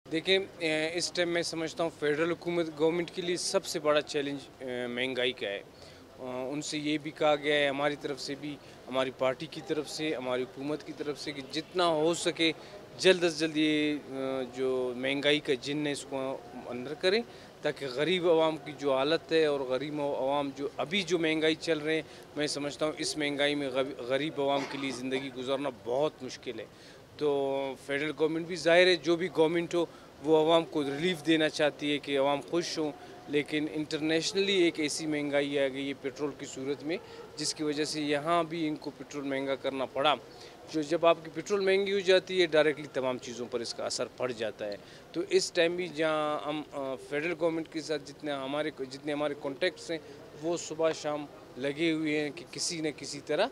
देखें, इस टाइम मैं समझता हूँ फेडरल हुकूमत गवर्नमेंट के लिए सबसे बड़ा चैलेंज महंगाई का है। उनसे ये भी कहा गया है हमारी तरफ से भी, हमारी पार्टी की तरफ से, हमारी हुकूमत की तरफ से, कि जितना हो सके जल्द से जल्द ये जो महंगाई का जिन है इसको अंदर करें, ताकि गरीब आवाम की जो हालत है और गरीब आवाम जो अभी जो महंगाई चल रहे हैं, मैं समझता हूँ इस महंगाई में गरीब आवाम के लिए ज़िंदगी गुजारना बहुत मुश्किल है। तो फेडरल गवर्नमेंट भी ज़ाहिर है जो भी गवर्नमेंट हो वो आवाम को रिलीफ देना चाहती है कि आवाम खुश हों, लेकिन इंटरनेशनली एक ऐसी महंगाई आ गई है पेट्रोल की सूरत में, जिसकी वजह से यहाँ भी इनको पेट्रोल महंगा करना पड़ा। जो जब आपकी पेट्रोल महंगी हो जाती है डायरेक्टली तमाम चीज़ों पर इसका असर पड़ जाता है। तो इस टाइम भी जहाँ हम फेडरल गवर्नमेंट के साथ जितने हमारे कॉन्टेक्ट्स हैं वो सुबह शाम लगे हुए हैं कि किसी न किसी तरह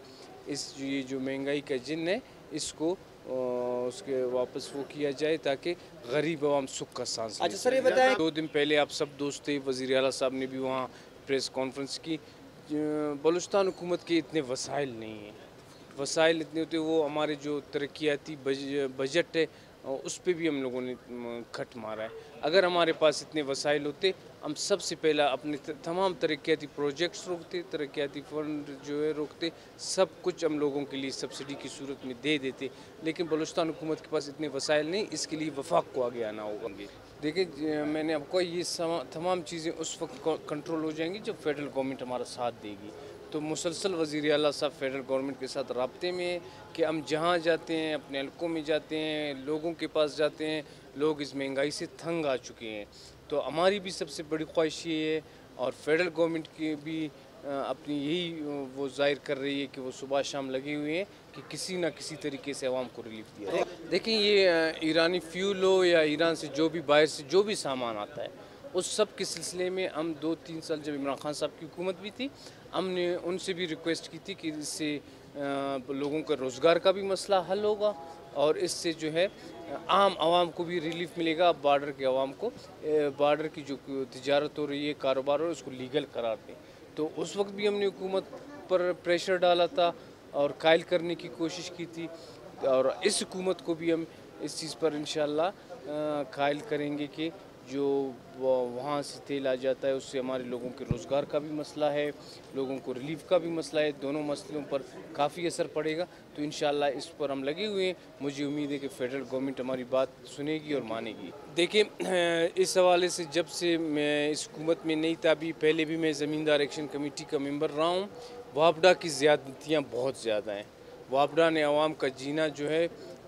ये जो महंगाई का जिन है इसको उसके वापस वो किया जाए, ताकि गरीब आवाम सुख का सांस ले। अच्छा सर, ये बताएं, 2 दिन पहले आप सब दोस्त थे, वज़ीर आला साहब ने भी वहाँ प्रेस कॉन्फ्रेंस की। बलूचिस्तान हुकूमत के इतने वसाइल नहीं हैं, वसाइल इतने होते, वो हमारे जो तरक्याती बजट है उस पर भी हम लोगों ने खट मारा है। अगर हमारे पास इतने वसाइल होते हम सबसे पहला अपने तमाम तरक्याती प्रोजेक्ट्स रोकते, तरक्याती फंड जो है रोकते, सब कुछ हम लोगों के लिए सब्सिडी की सूरत में दे देते। लेकिन बलूचिस्तान हुकूमत के पास इतने वसाइल नहीं, इसके लिए वफाक को आगे आना होगा। देखिए, मैंने आपको ये तमाम चीज़ें उस वक्त कंट्रोल हो जाएंगी जब फेडरल गवर्नमेंट हमारा साथ देगी। तो मुसलसल वज़ीर आला साहब फेडरल गवर्नमेंट के साथ राब्ते में है कि हम जहाँ जाते हैं, अपने हलकों में जाते हैं, लोगों के पास जाते हैं, लोग इस महंगाई से तंग आ चुके हैं। तो हमारी भी सबसे बड़ी ख्वाहिश ये है, और फेडरल गवर्नमेंट की भी अपनी यही वो ज़ाहिर कर रही है कि वो सुबह शाम लगे हुए हैं कि किसी न किसी तरीके से आवाम को रिलीफ दिया जाए। देखिए, ये ईरानी फ्यूल हो या ईरान से जो भी बाहर से जो भी सामान आता है, उस सब के सिलसिले में हम 2-3 साल जब इमरान खान साहब की हुकूमत भी थी, हमने उनसे भी रिक्वेस्ट की थी कि इससे लोगों का रोज़गार का भी मसला हल होगा और इससे जो है आम आवाम को भी रिलीफ मिलेगा। बॉर्डर के आवाम को बॉर्डर की जो तिजारत हो रही है, कारोबार हो रहा है, उसको लीगल करार दें। तो उस वक्त भी हमने हुकूमत पर प्रेशर डाला था और कायल करने की कोशिश की थी, और इस हुकूमत को भी हम इस चीज़ पर इंशाअल्लाह कायल करेंगे कि जो वहाँ से तेल आ जाता है उससे हमारे लोगों के रोज़गार का भी मसला है, लोगों को रिलीफ का भी मसला है, दोनों मसलों पर काफ़ी असर पड़ेगा। तो इंशाअल्लाह इस पर हम लगे हुए हैं। मुझे उम्मीद है कि फेडरल गवर्नमेंट हमारी बात सुनेगी और मानेगी। देखिए, इस हवाले से जब से मैं इस हुकूमत में नहीं था, अभी पहले भी मैं ज़मींदार एक्शन कमेटी का मेंबर रहा हूँ, वापडा की ज़्यादतियाँ बहुत ज़्यादा हैं। वापडा ने आवाम का जीना जो है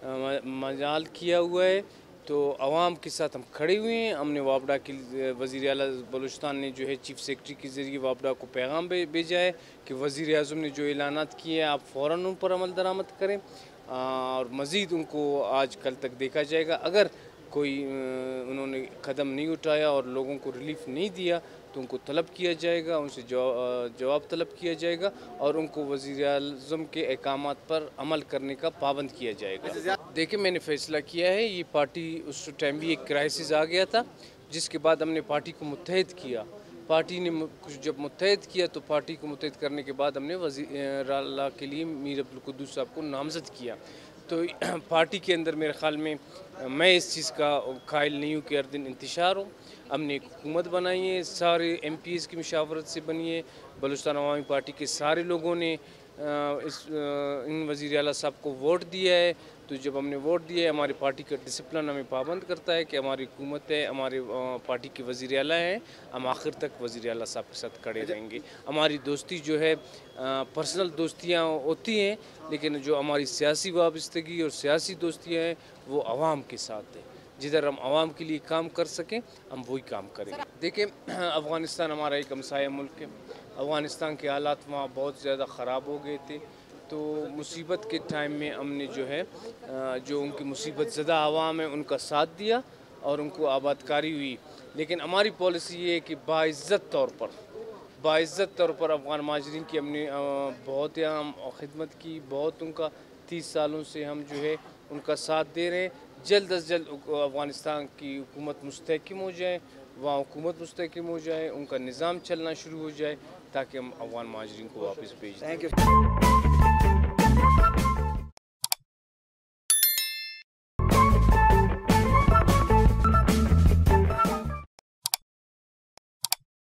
मजाल किया हुआ है। तो आवाम के साथ हम खड़े हुए हैं। हमने वापडा के वज़ीर आला बलूचिस्तान ने जो है चीफ़ सेक्रेटरी के ज़रिए वापडा को पैगाम भेजा है कि वज़ीर आज़म ने जो ऐलानात किए हैं आप फ़ौरन उन पर अमल दरामद करें, और मज़ीद उनको आज कल तक देखा जाएगा। अगर कोई उन्होंने कदम नहीं उठाया और लोगों को रिलीफ नहीं दिया तो उनको तलब किया जाएगा, उनसे जवाब तलब किया जाएगा और उनको वज़ीर आज़म के अहकामात पर अमल करने का पाबंद किया जाएगा। देखिए, मैंने फ़ैसला किया है, ये पार्टी उस टाइम भी एक क्राइसिस आ गया था, जिसके बाद हमने पार्टी को मुत्तहिद किया। पार्टी ने जब मुत्तहिद किया तो पार्टी को मुत्तहिद करने के बाद हमने वज़ीर आला के लिए मीर अब्दुल कुद्दूस साहब को नामज़द किया। तो पार्टी के अंदर मेरे ख़्याल में मैं इस चीज़ का कायल नहीं हूँ कि हर दिन इंतशार हो। हमने एक हुकूमत बनाई है, सारे MPs की मशावरत से बनी है। बलूचिस्तान अवामी पार्टी के सारे लोगों ने इन वज़ीर आला साहब को वोट दिया है। तो जब हमने वोट दिया है, हमारी पार्टी का डिसिप्लिन हमें पाबंद करता है कि हमारी हुकूमत है, हमारे पार्टी के वज़ीर आला हैं, हम आखिर तक वज़ीर आला साहब के साथ खड़े रहेंगे। हमारी दोस्ती जो है पर्सनल दोस्तियाँ होती हैं, लेकिन जो हमारी सियासी वाबस्तगी और सियासी दोस्तियाँ हैं वो आवाम के साथ है। जिधर हम आवाम के लिए काम कर सकें हम वही काम करेंगे। देखिए, अफ़गानिस्तान हमारा एक हमसाया मुल्क है। अफ़गानिस्तान के हालात वहाँ बहुत ज़्यादा ख़राब हो गए थे। तो मुसीबत के टाइम में हमने जो है जो उनकी मुसीबत ज़दा आवाम है उनका साथ दिया और उनको आबादकारी हुई। लेकिन हमारी पॉलिसी ये है कि बाइज़्ज़त तौर पर अफ़गान महाजरीन की हमने बहुत यहाँ खिदमत की, बहुत उनका 30 सालों से हम जो है उनका साथ दे रहे हैं। जल्द अज़ जल्द अफ़गानिस्तान की हुकूमत मुस्तहकम हो जाए, वहाँ हुकूमत मुस्तहकम हो जाए, उनका निज़ाम चलना शुरू हो जाए, ताकि हम अफ़गान महाजरीन को वापस भेज दें।